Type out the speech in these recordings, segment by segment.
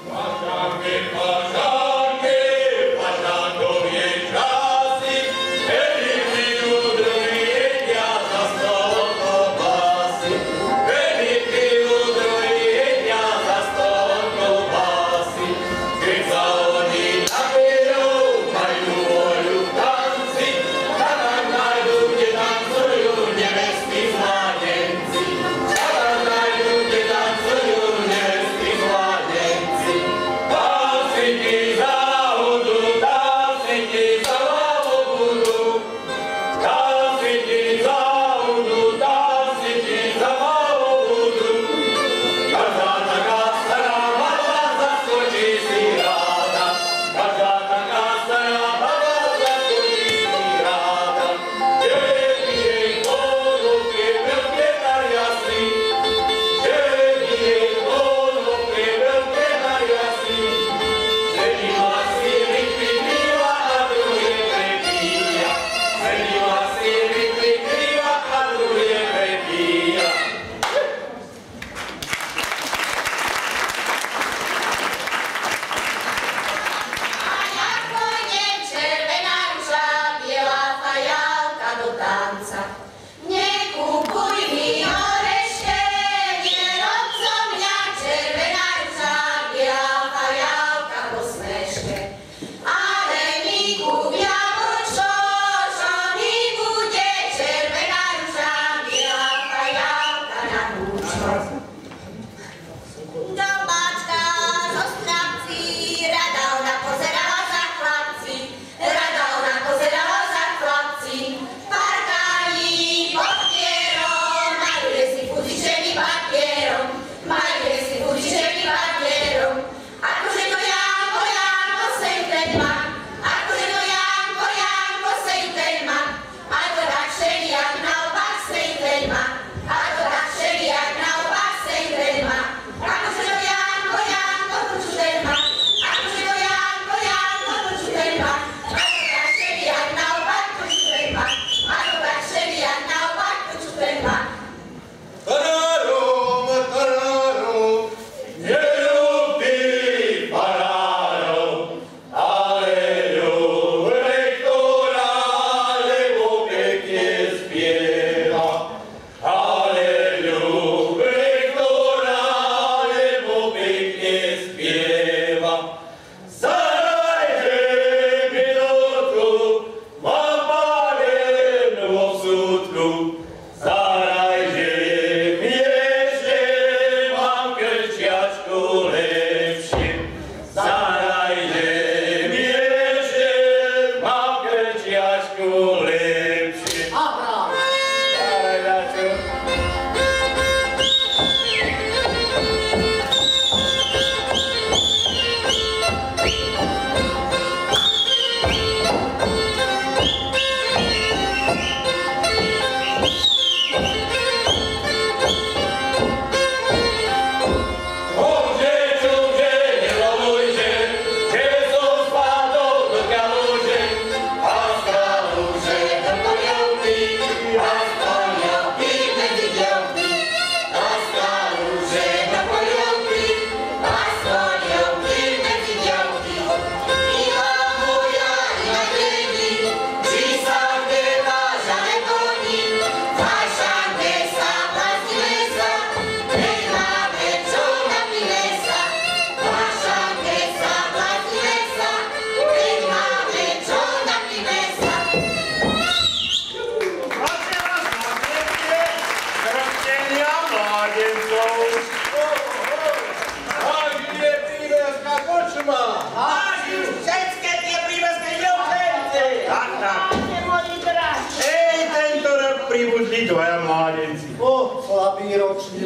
Pribudli dvaja mládenci. Slabý ročník.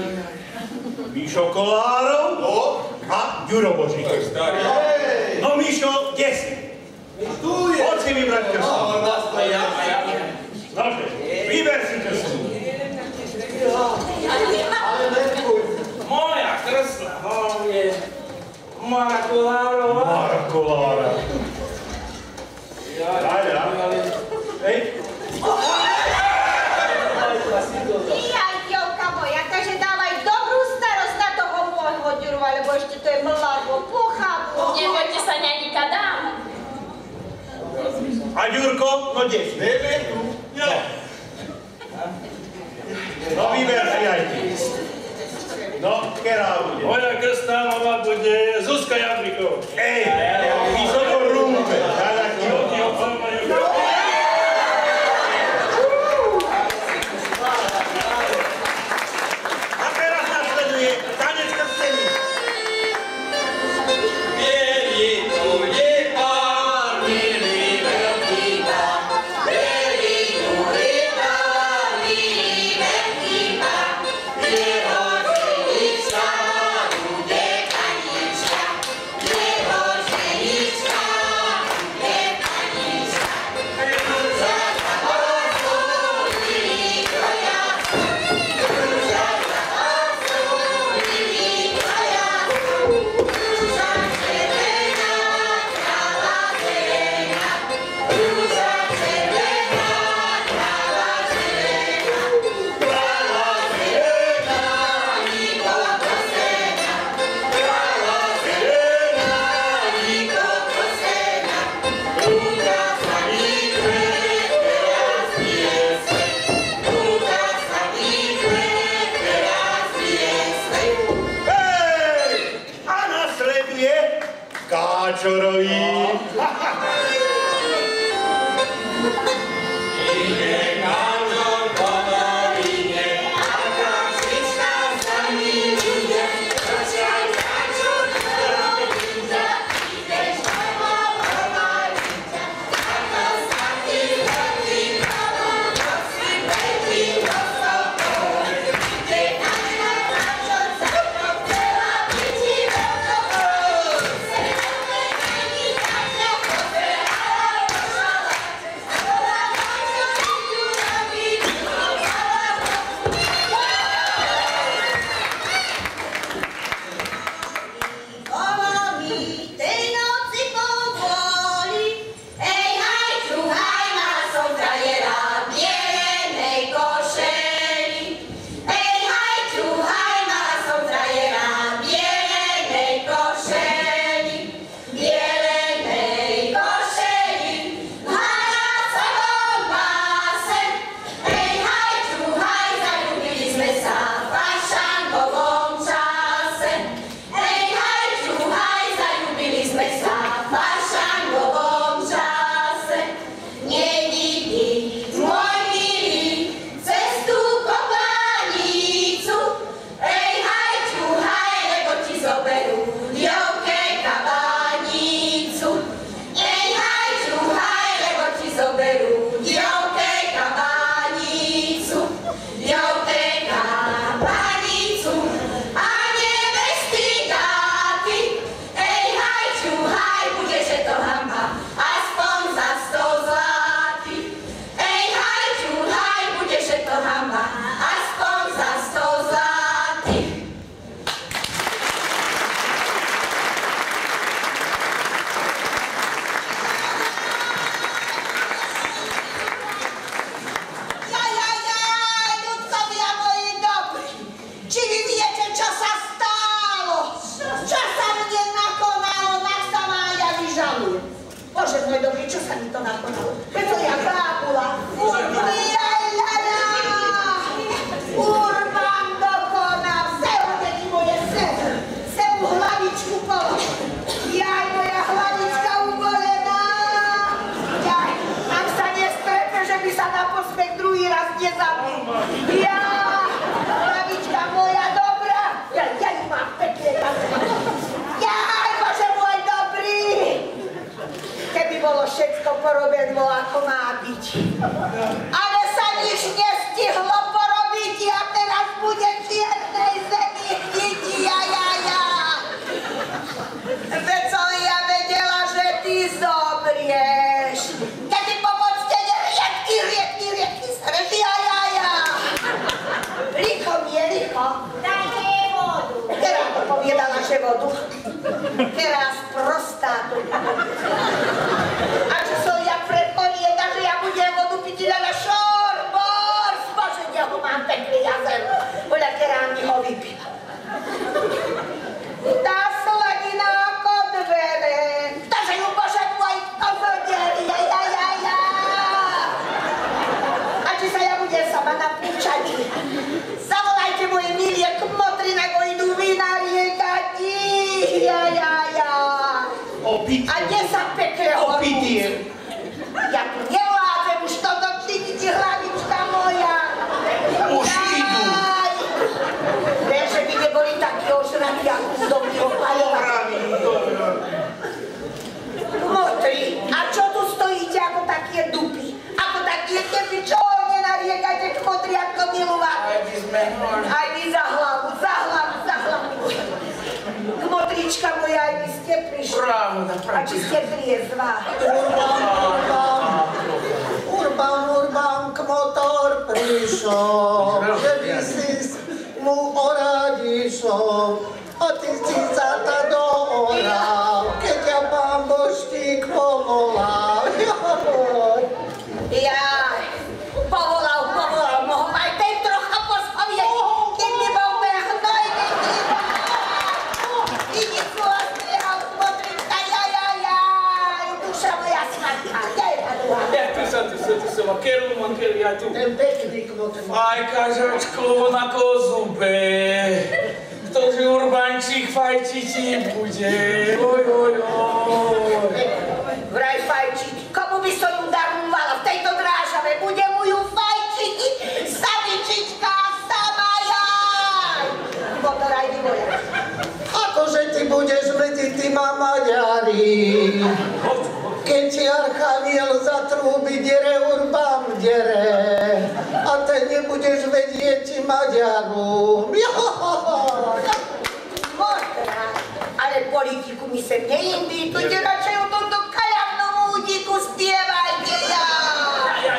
Míšo Kolárov a Ďuro Božík. No Míšo, kde si? Tu je. Poď si vybrať krstu. Nože, vyber si krstu. Ale nekuj. Moja krstná je Mara Kolárova. Mara Kolárova. Daj. Hej. Jaj, Jovka moja, takže dávaj dobrú starosť na toho môjho Ďuru, lebo ešte to je mladý, Ďurko, no kdež? Neviem tu. No vyber si aj ty. No, ktorá bude? Moja krstná mama bude Zuzka Jandriková. Ej, vysoko rúbe. A teraz nasleduje tanec krstený. Káčorový. Ale sa nič nestihlo porobiť a teraz bude v čiernej zemi hniť, Veď som ja vedela, že ty zomrieš. Kedy po poctene riedky sredy, Rýchlo mi je, rýchlo. Dajte vodu. Teraz to povedala, že vodu. Teraz prostátu. A čo som ja predporieda, že ja budem vodu piť na našo? Pravda, A pravda. či ste triezva? Urban, kmotor prišiel, že by si mu oradišol, a ty si sa ta dooral, keď ťa pán Boštík povolal. Jaj, povolal, mohol aj ten trocha pospovieť, keď by bol ten hnojný. Vidí svojstreho, motrička, jaj, duša moja sladká, kde je ta druhá? Ja tu som, a keru, ja tu. Ten pekný kmotor. Aj kažočko na kozube. Ktože Urbančík fajčiť bude. Oj. Vraj fajčiť, komu by som ju darovala v tejto drážave? Bude mu ju fajčiť samičička sama jaj. Motor aj vyvoja. Akože ty budeš medzi týma Maďari, keď ti Archaniel zatrúbi, dere Urban dere, a ten nebudeš vedieť ti Maďaru. Možná, ale politiku mi sem neinvitujte, radšej o tomto kaľavnom údiku spievajte jaj.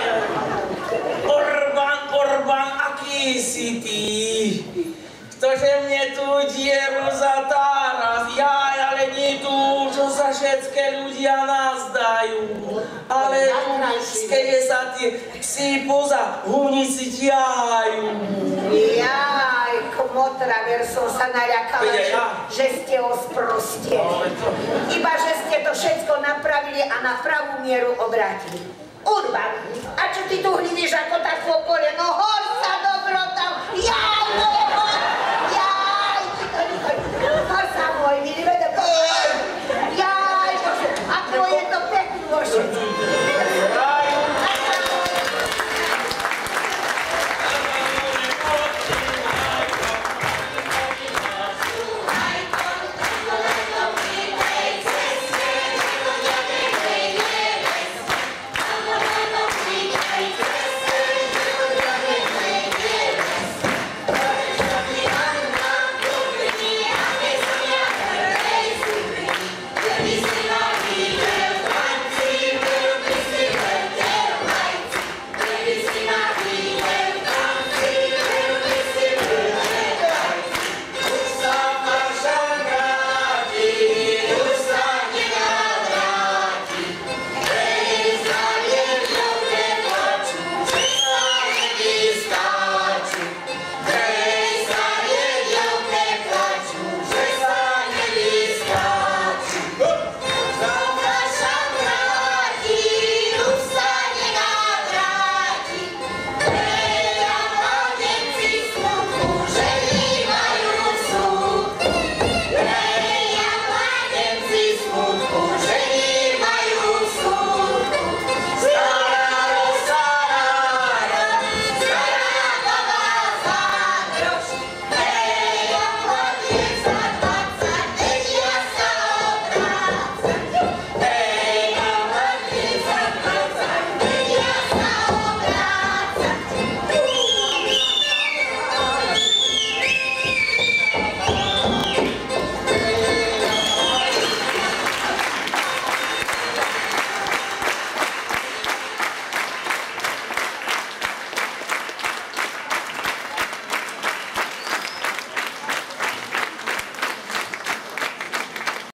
Orban, aký si ty? Ktože mne tú dieru zatára, jaj, ale nie tu, čo sa všetké ľudia nás dajú. Ale keď sa tie psi poza hunici ťahajú. Jaj, kmotra, ver som sa naľakala, že ste osprostili. Iba, že ste to všetko napravili a na pravú mieru obrátili. Urban, a čo ty tu hľadíš ako tá pole? No hor sa dobro tam, jaj!